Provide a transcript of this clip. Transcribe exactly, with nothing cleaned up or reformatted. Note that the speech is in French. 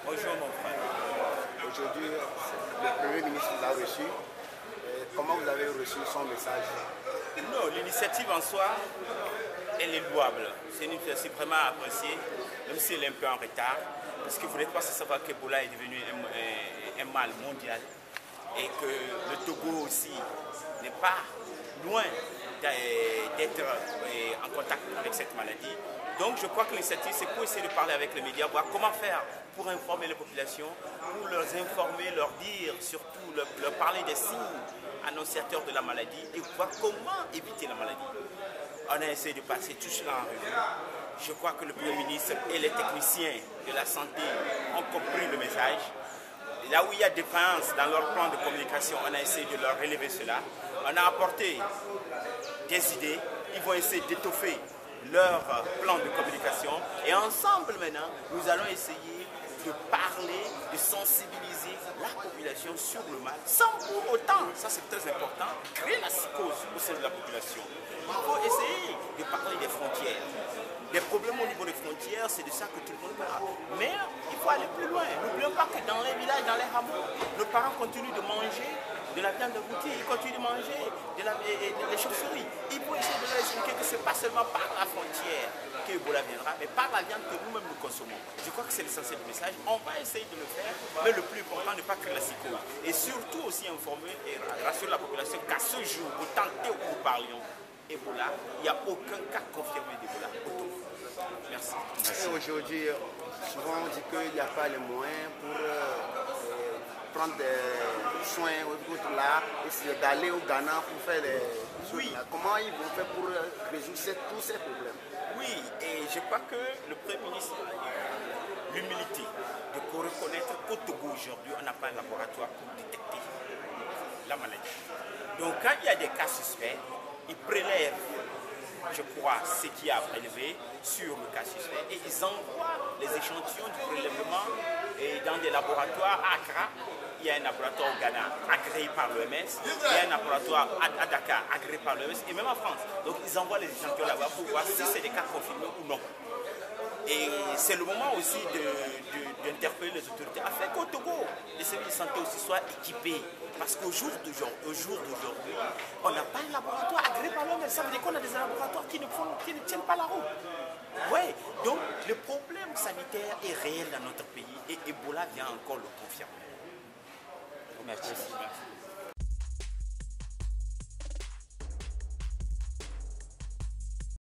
Bonjour mon frère. Aujourd'hui, le Premier ministre vous a reçu. Et comment vous avez reçu son message? Non, l'initiative en soi, elle est louable. C'est une initiative vraiment appréciée, même si elle est un peu en retard. Parce que vous n'êtes pas sans savoir qu'Ebola est devenu un, un, un mal mondial et que le Togo aussi n'est pas loin d'être en contact avec cette maladie. Donc je crois que l'initiative, c'est pour essayer de parler avec les médias, voir comment faire pour informer les populations, pour leur informer, leur dire, surtout leur, leur parler des signes annonciateurs de la maladie et voir comment éviter la maladie. On a essayé de passer tout cela en revue. Je crois que le Premier ministre et les techniciens de la santé ont compris le message. Là où il y a défaillance dans leur plan de communication, on a essayé de leur relever cela. On a apporté des idées. Ils vont essayer d'étoffer leur plan de communication. Et ensemble maintenant, nous allons essayer de parler, de sensibiliser la population sur le mal, sans pour autant, ça c'est très important, créer la psychose au sein de la population. Il faut essayer de parler des frontières. Des problèmes au niveau des frontières, c'est de ça que tout le monde parle. Mais il faut aller plus loin. N'oublions pas que dans les villages, dans les hameaux, nos parents continuent de manger de la viande aboutie, ils continuent de manger de la, et, et, des chauves-souris. Il faut essayer de leur expliquer que ce n'est pas seulement par la frontière que Ebola viendra, mais par la viande que nous-mêmes nous consommons. Je crois que c'est l'essentiel du message. On va essayer de le faire, mais le plus important, ne pas créer la psychose. Et surtout aussi informer et rassurer la population qu'à ce jour, au temps où nous parlions, Ebola, il n'y a aucun cas confirmé d'Ebola au Togo. Merci. Merci. Aujourd'hui, souvent on dit qu'il n'y a pas les moyens pour euh, prendre des soins autres là, et d'aller au Ghana pour faire des oui. Là. Comment ils vont faire pour résoudre ces, tous ces problèmes? Oui, et je crois que le Premier ministre a eu l'humilité de reconnaître qu'au Togo aujourd'hui, on n'a pas un laboratoire pour détecter la maladie. Donc quand il y a des cas suspects, ils prélèvent, je crois, ce qui a prélevé sur le cas suspect et ils envoient les échantillons du prélèvement et dans des laboratoires à Accra. Il y a un laboratoire au Ghana agréé par l'O M S, il y a un laboratoire à Dakar agréé par l'O M S et même en France. Donc ils envoient les échantillons là-bas pour voir si c'est des cas confirmés ou non. Et c'est le moment aussi d'interpeller les autorités afin qu'au Togo, les services de santé aussi soient équipés. Parce qu'au jour d'aujourd'hui, on n'a pas un laboratoire agréé par l'O M S. Ça veut dire qu'on a des laboratoires qui ne, font, qui ne tiennent pas la route. Oui, donc le problème sanitaire est réel dans notre pays et Ebola vient encore le confirmer. Merci. Merci.